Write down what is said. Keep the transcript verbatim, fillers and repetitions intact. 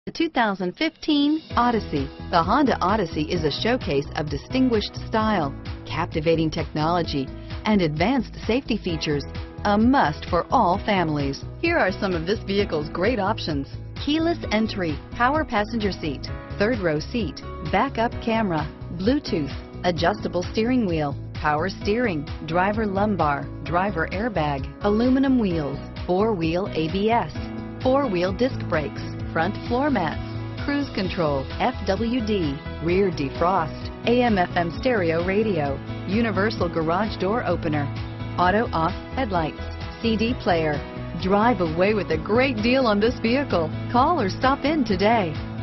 The two thousand fifteen Odyssey. The Honda Odyssey is a showcase of distinguished style, captivating technology, and advanced safety features. A must for all families. Here are some of this vehicle's great options: keyless entry, power passenger seat, third row seat, backup camera, Bluetooth, adjustable steering wheel, power steering, driver lumbar, driver airbag, aluminum wheels, four-wheel A B S, four-wheel disc brakes, front floor mats, cruise control, F W D, rear defrost, A M F M stereo radio, universal garage door opener, auto off headlights, C D player. Drive away with a great deal on this vehicle. Call or stop in today.